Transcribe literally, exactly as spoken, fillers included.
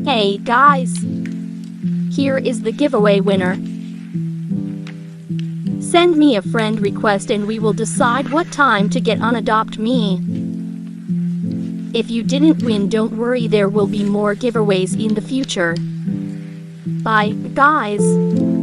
Hey guys! Here is the giveaway winner. Send me a friend request and we will decide what time to get on Adopt Me. If you didn't win, don't worry, there will be more giveaways in the future. Bye, guys!